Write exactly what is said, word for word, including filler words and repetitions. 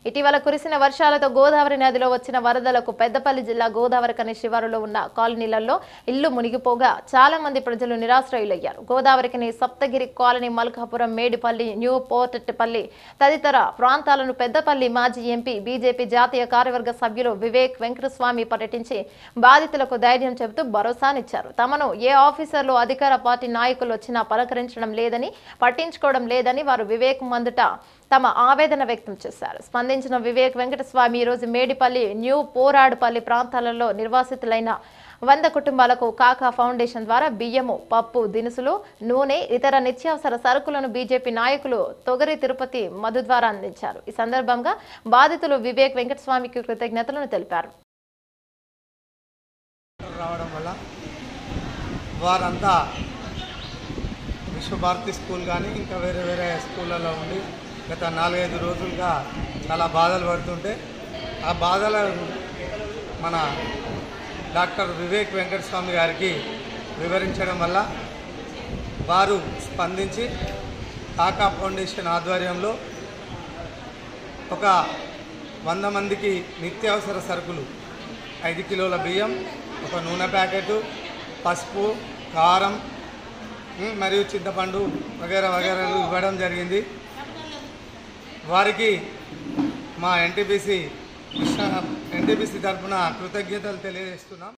ఇటీవల కురిసిన వర్షాలతో గోదావరి నదిలో వచ్చిన వరదలకు పెద్దపల్లి జిల్లా గోదావరికని శివారులో ఉన్న కాలనీలలో ఇల్లు మునిగిపోగా చాలా మంది ప్రజలు నిరాశ్రయులయ్యారు. గోదావరికని సప్తగిరి కాలనీ, మల్కాపురం, మేడిపల్లి, న్యూ పోర్టపల్లి తదితర ప్రాంతాలను పెద్దపల్లి మాజీ ఎంపీ, బీజేపీ జాతీయ కార్యవర్గ సభ్యులు వివేక్ వెంకటస్వామి పర్యటించి బాధితులకు ధైర్యం చెబుతూ భరోసానిచ్చారు. తమను ఏ ఆఫీసర్లు, అధికార పార్టీ నాయకులు వచ్చినా పలకరించడం లేదని, పట్టించుకోవడం లేదని వారు వివేక్ ముందుట తమ ఆవేదన వ్యక్తం చేశారు. స్పందించిన వివేక్ వెంకటస్వామి ఈరోజు మేడిపల్లి, న్యూ పోరాడుపల్లి ప్రాంతాలలో నిర్వాసితులైన వంద కుటుంబాలకు కాకా ఫౌండేషన్ ద్వారా బియ్యము, పప్పు దినుసులు, నూనె, ఇతర నిత్యావసర సరుకులను బీజేపీ నాయకులు తొగరి తిరుపతి మధు ద్వారా అందించారు. ఈ సందర్భంగా బాధితులు వివేక్ వెంకటస్వామికి కృతజ్ఞతలను తెలిపారు. రావడం వల్ల వారంతా విశ్వభారతి స్కూల్ కానీ ఇంకా వేరే వేరే స్కూళ్ళలో ఉండి గత నాలుగైదు రోజులుగా చాలా బాధలు పడుతుంటే ఆ బాధల మన డాక్టర్ వివేక్ వెంకటస్వామి గారికి వివరించడం వల్ల వారు స్పందించి కాకా ఫౌండేషన్ ఆధ్వర్యంలో ఒక వంద మందికి నిత్యావసర సరుకులు, ఐదు కిలోల బియ్యం, ఒక నూనె ప్యాకెటు, పసుపు, కారం మరియు చింతపండు వగేరా వగేరాలు ఇవ్వడం జరిగింది. వారికి మా ఎన్టీపీసీ ఎన్టీపీసీ తరఫున కృతజ్ఞతలు తెలియజేస్తున్నాం.